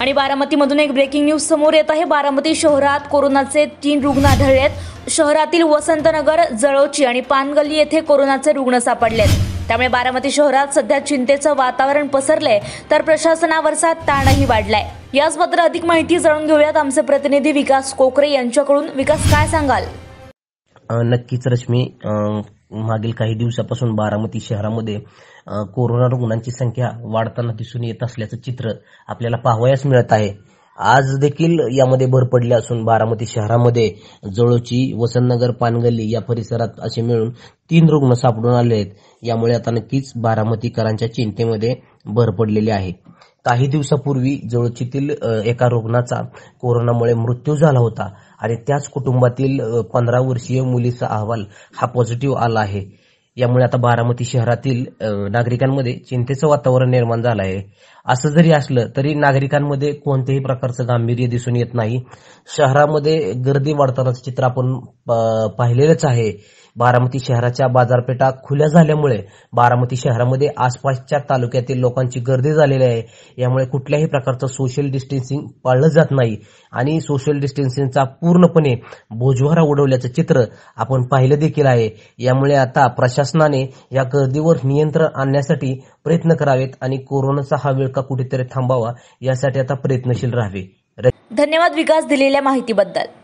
आणि बारामतीमधून एक breaking news समोर येत आहे। बारामती शहरात कोरोनाचे 3 रुग्ण आढळलेत। शहरातील वसंतनगर, जळोची आणि पानगल्ली येथे कोरोनाचे रुग्ण सापडलेत। त्यामुळे बारामती शहरात सध्या चिंतेचं वातावरण पसरलंय, तर प्रशासनावरचा ताणही वाढलाय। याचबद्दल अधिक माहिती जाणून घेऊयात आमचे प्रतिनिधी विकास कोकरे यांच्याकडून। विकास, काय सांगाल? नक्कीच रश्मी, मागील काही दिवसापासून बारामती शहरामध्ये कोरोना रुग्णांची संख्या वाढताना दिसून येत असल्याचं चित्र आपल्याला पाहावयास मिळत आहे। आज देखील यामध्ये भर पडली असून बारामती शहरामध्ये जळोची, वसंतनगर, पानगल्ली या परिसरात असे मिळून 3 रुग्ण सापडून आले आहेत। यामुळे आता नक्कीच बारामतीकरांच्या चिंतेमध्ये भर पडलेली आहे। काही दिवसापूर्वी जळोचीतील एका रुग्णाचा कोरोनामुळे मृत्यू झाला होता आणि त्याच कुटुंबातील 15 वर्षीय मुलीचा अहवाल हा पॉझिटिव्ह आला आहे। यामुळे आता बारामती शहरातील नागरिकांमध्ये चिंतेचं वातावरण निर्माण झालं आहे। असं जरी असलं तरी नागरिकांमध्ये कोणत्याही प्रकारचं गांभीर्य दिसून येत नाही। शहरामध्ये गर्दी वाढतानाचं चित्र आपण पाहिलेलंच आहे। बारामती शहराच्या बाजारपेठा खुल्या झाल्यामुळे बारामती शहरामध्ये आसपासच्या तालुक्यातील लोकांची गर्दी झालेली आहे। यामुळे कुठल्याही प्रकारचं सोशल डिस्टन्सिंग पाळलं जात नाही आणि सोशल डिस्टन्सिंगचा पूर्णपणे बोजवारा उडवल्याचं चित्र आपण पाहिलं देखील आहे। यामुळे आता प्रशासनाने या गर्दीवर नियंत्रण आणण्यासाठी प्रयत्न करावेत आणि कोरोनाचा हा विळखा कुठेतरी थांबावा यासाठी आता प्रयत्नशील राहावे। धन्यवाद विकास, दिलेल्या माहितीबद्दल।